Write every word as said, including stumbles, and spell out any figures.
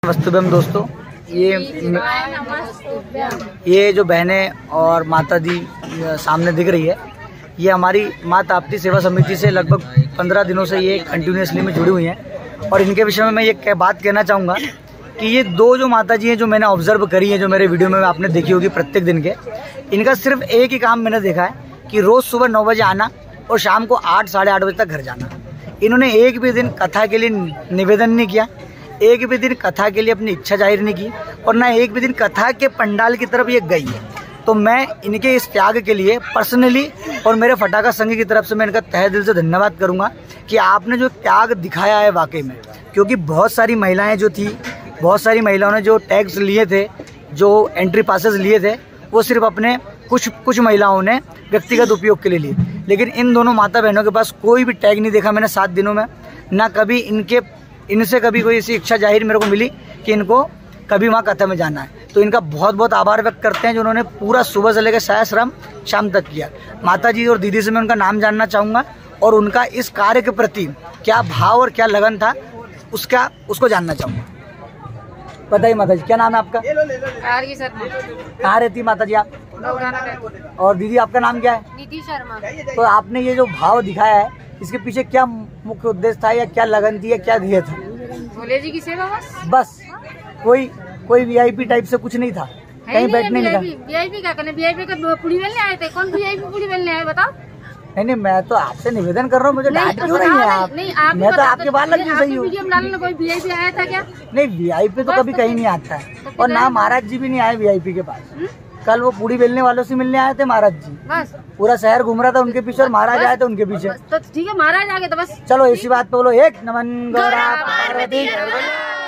नमस्तुभ्यम दोस्तों। ये ये जो बहनें और माता जी सामने दिख रही है, ये हमारी माँ ताप्ती सेवा समिति से लगभग पंद्रह दिनों से ये कंटिन्यूसली में जुड़ी हुई हैं। और इनके विषय में मैं ये बात कहना चाहूँगा कि ये दो जो माता जी हैं जो मैंने ऑब्जर्व करी है, जो मेरे वीडियो में आपने देखी होगी प्रत्येक दिन के, इनका सिर्फ एक ही काम मैंने देखा है कि रोज़ सुबह नौ बजे आना और शाम को आठ साढ़े आठ बजे तक घर जाना। इन्होंने एक भी दिन कथा के लिए निवेदन नहीं किया, एक भी दिन कथा के लिए अपनी इच्छा जाहिर नहीं की, और ना एक भी दिन कथा के पंडाल की तरफ ये गई है। तो मैं इनके इस त्याग के लिए पर्सनली और मेरे फटाका संघ की तरफ से मैं इनका तहे दिल से धन्यवाद करूंगा कि आपने जो त्याग दिखाया है वाकई में। क्योंकि बहुत सारी महिलाएं जो थी, बहुत सारी महिलाओं ने जो टैक्स लिए थे, जो एंट्री पासेस लिए थे, वो सिर्फ अपने कुछ कुछ महिलाओं ने व्यक्तिगत उपयोग के लिए लिए, लेकिन इन दोनों माता बहनों के पास कोई भी टैग नहीं देखा मैंने सात दिनों में। ना कभी इनके इनसे कभी कोई ऐसी इच्छा जाहिर मेरे को मिली कि इनको कभी वहाँ कथा में जाना है। तो इनका बहुत बहुत आभार व्यक्त करते हैं जो उन्होंने पूरा सुबह से लेकर साया श्रम शाम तक किया। माता जी और दीदी से मैं उनका नाम जानना चाहूँगा और उनका इस कार्य के प्रति क्या भाव और क्या लगन था उसका उसको जानना चाहूँगा। बताइए माता जी, क्या नाम है आपका? आरगी शर्मा। कहाँ रहती माता जी आप? और दीदी आपका नाम क्या है? नीति शर्मा। तो आपने ये जो भाव दिखाया है, इसके पीछे क्या मुख्य उद्देश्य था या क्या लगन थी या क्या ध्येय था? भोले जी की सेवा बस। बस कोई कोई वीआईपी टाइप से कुछ नहीं था, कहीं बैठने नहीं था। वीआईपी क्या करने? वीआईपी का पूरी बेलने आए थे। कौन वीआईपी पूरी बेलने आए बताओ? नहीं नहीं, मैं तो आपसे निवेदन कर रहा हूँ, मुझे डांट क्यों रही है आप? नहीं, आप मैं तो आपके बात लग सही हूँ। वीडियो में डालने कोई वीआईपी आया था क्या? नहीं, वीआईपी तो कभी कहीं नहीं आता है, और ना महाराज जी भी नहीं आए वीआईपी के पास। कल वो पूरी बेलने वालों से मिलने आए थे महाराज जी, बस पूरा शहर घूम रहा था उनके पीछे और महाराज आए थे उनके पीछे। तो ठीक है, महाराज आ गए तो बस। चलो ऐसी बात तो बोलो, एक नमन गौरा पार्वती।